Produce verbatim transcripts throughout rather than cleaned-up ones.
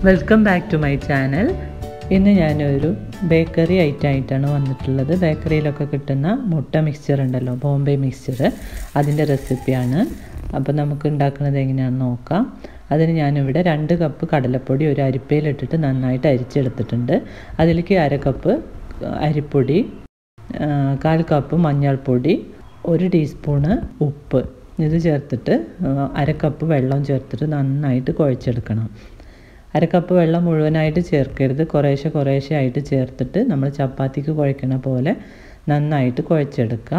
Welcome back to my channel. ഇന്ന് ഞാനൊരു bakery item ആയിട്ടാണ് വന്നിട്ടുള്ളത്. ബേക്കറിയിലൊക്കെ കിട്ടുന്ന മുട്ട മിക്സ്ചർ ഉണ്ടല്ലോ, ബോംബെ മിക്സ്ചർ, അതിൻ്റെ റെസിപ്പിയാണ്. അപ്പോൾ നമുക്ക് ഉണ്ടാക്കുന്നത് എങ്ങനെയാണെന്ന് നോക്കാം. അതിന് ഞാനിവിടെ രണ്ട് കപ്പ് കടലപ്പൊടി ഒരു അരിപ്പയിലിട്ടിട്ട് നന്നായിട്ട് അരിച്ചെടുത്തിട്ടുണ്ട്. അതിലേക്ക് അര കപ്പ് അരിപ്പൊടി, കാൽ കപ്പ് മഞ്ഞൾപ്പൊടി, ഒരു ടീസ്പൂണ് ഉപ്പ് ഇത് ചേർത്തിട്ട് അര കപ്പ് വെള്ളം ചേർത്തിട്ട് നന്നായിട്ട് കുഴച്ചെടുക്കണം. അര കപ്പ് വെള്ളം മുഴുവനായിട്ട് ചേർക്കരുത്, കുറേശ്ശെ കുറേശ്ശെ ആയിട്ട് ചേർത്തിട്ട് നമ്മൾ ചപ്പാത്തിക്ക് കുഴക്കണ പോലെ നന്നായിട്ട് കുഴച്ചെടുക്കുക.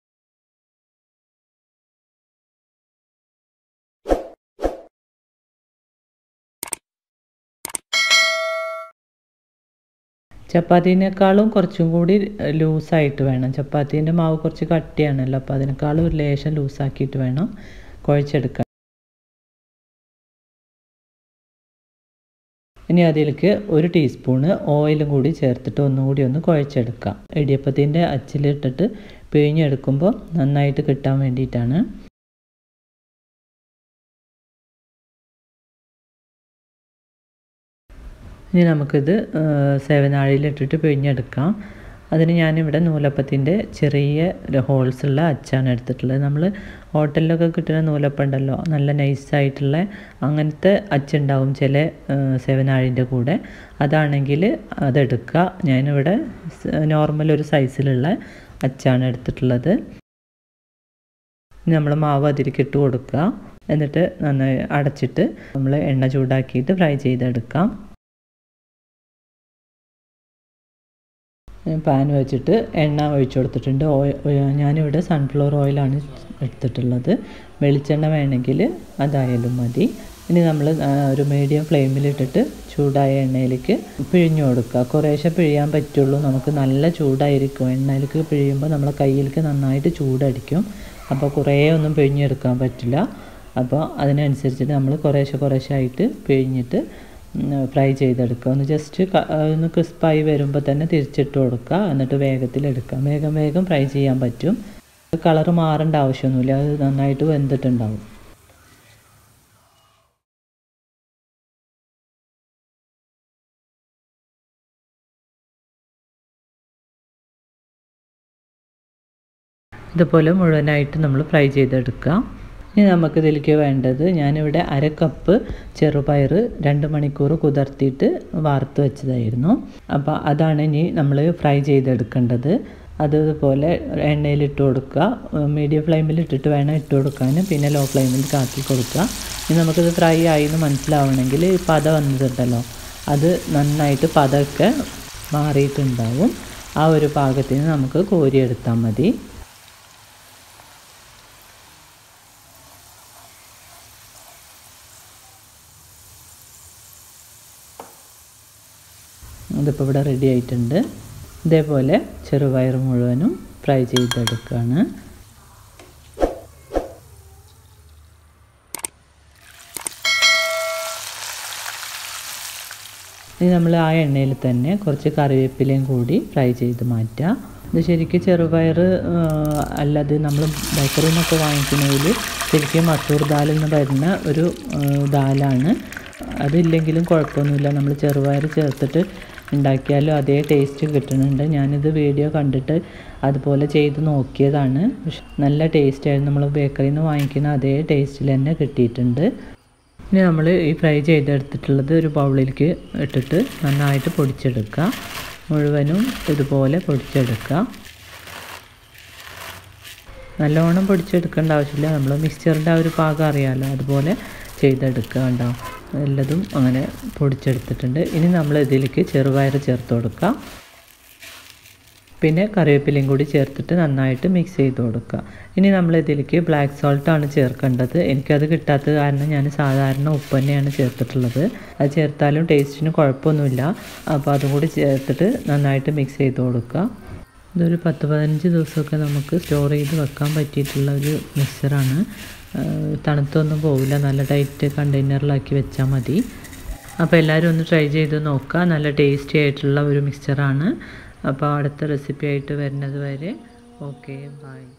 ചപ്പാത്തീനേക്കാളും കുറച്ചും കൂടി ലൂസായിട്ട് വേണം. ചപ്പാത്തീൻ്റെ മാവ് കുറച്ച് കട്ടിയാണല്ലോ, അപ്പോൾ അതിനേക്കാളും ഒരു ലേശം ലൂസാക്കിയിട്ട് വേണം കുഴച്ചെടുക്കാൻ. ഇനി അതിലേക്ക് ഒരു ടീസ്പൂണ് ഓയിലും കൂടി ചേർത്തിട്ട് ഒന്നുകൂടി ഒന്ന് കുഴച്ചെടുക്കാം. ഇടിയപ്പത്തിൻ്റെ അച്ചിലിട്ടിട്ട് പിഴിഞ്ഞെടുക്കുമ്പോൾ നന്നായിട്ട് കിട്ടാൻ വേണ്ടിയിട്ടാണ്. ഇനി നമുക്കിത് സേവനാഴിയിലിട്ടിട്ട് പിഴിഞ്ഞെടുക്കാം. അതിന് ഞാനിവിടെ നൂലപ്പത്തിൻ്റെ ചെറിയ ഹോൾസുള്ള അച്ചാണ് എടുത്തിട്ടുള്ളത്. നമ്മൾ ഹോട്ടലിലൊക്കെ കിട്ടുന്ന നൂലപ്പം ഉണ്ടല്ലോ, നല്ല നൈസായിട്ടുള്ള അങ്ങനത്തെ അച്ചുണ്ടാവും ചില സേവനാഴിൻ്റെ കൂടെ. അതാണെങ്കിൽ അതെടുക്കുക. ഞാനിവിടെ നോർമൽ ഒരു സൈസിലുള്ള അച്ചാണ് എടുത്തിട്ടുള്ളത്. നമ്മൾ മാവ് അതിലേക്ക് ഇട്ട് കൊടുക്കുക. എന്നിട്ട് നന്നായി അടച്ചിട്ട് നമ്മൾ എണ്ണ ചൂടാക്കിയിട്ട് ഫ്രൈ ചെയ്തെടുക്കാം. പാൻ വെച്ചിട്ട് എണ്ണ ഒഴിച്ചു കൊടുത്തിട്ടുണ്ട്. ഞാനിവിടെ സൺഫ്ലവർ ഓയിലാണ് എടുത്തിട്ടുള്ളത്. വെളിച്ചെണ്ണ വേണമെങ്കിൽ അതായാലും മതി. ഇനി നമ്മൾ ഒരു മീഡിയം ഫ്ലെയിമിലിട്ടിട്ട് ചൂടായ എണ്ണയിലേക്ക് പിഴിഞ്ഞു കൊടുക്കുക. കുറേശ്ശെ പിഴിയാൻ പറ്റുള്ളൂ, നമുക്ക് നല്ല ചൂടായിരിക്കും. എണ്ണയിലേക്ക് പിഴിയുമ്പോൾ നമ്മളെ കയ്യിലേക്ക് നന്നായിട്ട് ചൂടടിക്കും. അപ്പോൾ കുറേ ഒന്നും പിഴിഞ്ഞെടുക്കാൻ പറ്റില്ല. അപ്പോൾ അതിനനുസരിച്ചിട്ട് നമ്മൾ കുറേശ്ശെ കുറേശ്ശെ ആയിട്ട് പിഴിഞ്ഞിട്ട് ഫ്രൈ ചെയ്തെടുക്കുക. ഒന്ന് ജസ്റ്റ് ഒന്ന് ക്രിസ്പായി വരുമ്പോൾ തന്നെ തിരിച്ചിട്ട് കൊടുക്കുക. എന്നിട്ട് വേഗത്തിലെടുക്കുക. വേഗം വേഗം ഫ്രൈ ചെയ്യാൻ പറ്റും. കളറ് മാറേണ്ട ആവശ്യമൊന്നുമില്ല, അത് നന്നായിട്ട് വെന്തിട്ടുണ്ടാവും. ഇതുപോലെ മുഴുവനായിട്ട് നമ്മൾ ഫ്രൈ ചെയ്തെടുക്കുക. ഇനി നമുക്കിതിലേക്ക് വേണ്ടത്, ഞാനിവിടെ അര കപ്പ് ചെറുപയർ രണ്ട് മണിക്കൂർ കുതിർത്തിയിട്ട് വാർത്ത് വെച്ചതായിരുന്നു. അപ്പോൾ അതാണ് ഇനി നമ്മൾ ഫ്രൈ ചെയ്തെടുക്കേണ്ടത്. അതുപോലെ എണ്ണയിലിട്ട് കൊടുക്കുക. മീഡിയം ഫ്ലെയിമിൽ ഇട്ടിട്ട് വേണം ഇട്ട് കൊടുക്കാൻ, പിന്നെ ലോ ഫ്ലെയിമിൽ കാക്കി കൊടുക്കുക. ഇനി നമുക്കിത് ഫ്രൈ ആയി എന്ന് മനസ്സിലാവണമെങ്കിൽ പത വന്നിട്ടുണ്ടല്ലോ, അത് നന്നായിട്ട് പതമൊക്കെ മാറിയിട്ടുണ്ടാവും. ആ ഒരു പാകത്തിന് നമുക്ക് കോരിയെടുത്താൽ മതി. ഇതിപ്പോൾ ഇവിടെ റെഡി ആയിട്ടുണ്ട്. ഇതേപോലെ ചെറുപയർ മുഴുവനും ഫ്രൈ ചെയ്തെടുക്കുകയാണ്. ഇനി നമ്മൾ ആ എണ്ണയിൽ തന്നെ കുറച്ച് കറിവേപ്പിലയും കൂടി ഫ്രൈ ചെയ്ത് മാറ്റുക. ഇത് ശരിക്കും ചെറുപയർ അല്ലാതെ നമ്മൾ ബേക്കറിയിൽ നിന്നൊക്കെ വാങ്ങിക്കുന്നതിൽ ശരിക്കും മസൂർ ദാൽ എന്ന് പറയുന്ന ഒരു ദാലാണ്. അതില്ലെങ്കിലും കുഴപ്പമൊന്നുമില്ല, നമ്മൾ ചെറുപയർ ചേർത്തിട്ട് ഉണ്ടാക്കിയാലും അതേ ടേസ്റ്റ് കിട്ടുന്നുണ്ട്. ഞാനിത് വീഡിയോ കണ്ടിട്ട് അതുപോലെ ചെയ്ത് നോക്കിയതാണ്. നല്ല ടേസ്റ്റായിരുന്നു. നമ്മൾ ബേക്കറിയിൽ നിന്ന് വാങ്ങിക്കുന്ന അതേ ടേസ്റ്റിൽ തന്നെ കിട്ടിയിട്ടുണ്ട്. ഇനി നമ്മൾ ഈ ഫ്രൈ ചെയ്തെടുത്തിട്ടുള്ളത് ഒരു ബൗളിലേക്ക് ഇട്ടിട്ട് നന്നായിട്ട് പൊടിച്ചെടുക്കുക. മുഴുവനും ഇതുപോലെ പൊടിച്ചെടുക്കുക. നല്ലോണം പൊടിച്ചെടുക്കേണ്ട ആവശ്യമില്ല, നമ്മൾ മിക്സ്ചറിൻ്റെ ആ ഒരു പാകം അറിയാമല്ലോ, അതുപോലെ ചെയ്തെടുക്കുക. ഉണ്ടാവും എല്ലതും അങ്ങനെ പൊടിച്ചെടുത്തിട്ടുണ്ട്. ഇനി നമ്മൾ ഇതിലേക്ക് ചെറുപയർ ചേർത്ത് കൊടുക്കുക. പിന്നെ കറിവേപ്പിലയും കൂടി ചേർത്തിട്ട് നന്നായിട്ട് മിക്സ് ചെയ്ത് കൊടുക്കുക. ഇനി നമ്മൾ ഇതിലേക്ക് ബ്ലാക്ക് സോൾട്ടാണ് ചേർക്കേണ്ടത്. എനിക്കത് കിട്ടാത്തത് കാരണം ഞാൻ സാധാരണ ഉപ്പ് തന്നെയാണ് ചേർത്തിട്ടുള്ളത്. അത് ചേർത്താലും ടേസ്റ്റിന് കുഴപ്പമൊന്നുമില്ല. അപ്പോൾ അതും കൂടി ചേർത്തിട്ട് നന്നായിട്ട് മിക്സ് ചെയ്ത് കൊടുക്കുക. ഇതൊരു പത്ത് പതിനഞ്ച് ദിവസമൊക്കെ നമുക്ക് സ്റ്റോർ ചെയ്ത് വെക്കാൻ പറ്റിയിട്ടുള്ള ഒരു മിക്സ്ചറാണ്. തണുത്തൊന്നും പോവില്ല, നല്ല ടൈറ്റ് കണ്ടെയ്നറിലാക്കി വെച്ചാൽ മതി. അപ്പോൾ എല്ലാവരും ഒന്ന് ട്രൈ ചെയ്ത് നോക്കുക. നല്ല ടേസ്റ്റി ആയിട്ടുള്ള ഒരു മിക്സ്ചറാണ്. അപ്പോൾ അടുത്ത റെസിപ്പി ആയിട്ട് വരുന്നത് വരെ ഓക്കെ, ബൈ.